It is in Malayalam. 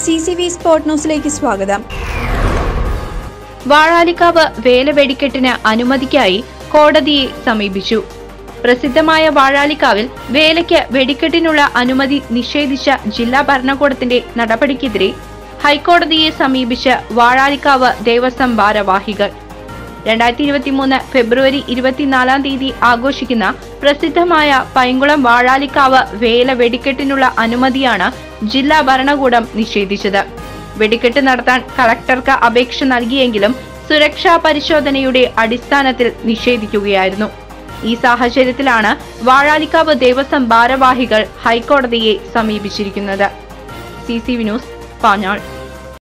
CCV സ്പോർട്ട് ന്യൂസിലേക്ക് സ്വാഗതം. വാഴാലിക്കാവ് വേല വെടിക്കെട്ടിന് അനുമതിക്കായി കോടതിയെ സമീപിച്ചു. പ്രസിദ്ധമായ വാഴാലിക്കാവിൽ വേലയ്ക്ക് വെടിക്കെട്ടിനുള്ള അനുമതി നിഷേധിച്ച ജില്ലാ ഭരണകൂടത്തിന്റെ നടപടിക്കെതിരെ ഹൈക്കോടതിയെ സമീപിച്ച് വാഴാലിക്കാവ് ദേവസ്വം ഭാരവാഹികൾ 2023 ഫെബ്രുവരി 24 ആഘോഷിക്കുന്ന പ്രസിദ്ധമായ പൈങ്കുളം വാഴാലിക്കാവ് വേല വെടിക്കെട്ടിനുള്ള അനുമതിയാണ് ജില്ലാ ഭരണകൂടം നിഷേധിച്ചത്. വെടിക്കെട്ട് നടത്താൻ കളക്ടർക്ക് അപേക്ഷ നൽകിയെങ്കിലും സുരക്ഷാ പരിശോധനയുടെ അടിസ്ഥാനത്തിൽ നിഷേധിക്കുകയായിരുന്നു. ഈ സാഹചര്യത്തിലാണ് വാഴാലിക്കാവ് ദേവസ്വം ഭാരവാഹികൾ ഹൈക്കോടതിയെ സമീപിച്ചിരിക്കുന്നത്. CCV news, Panjal.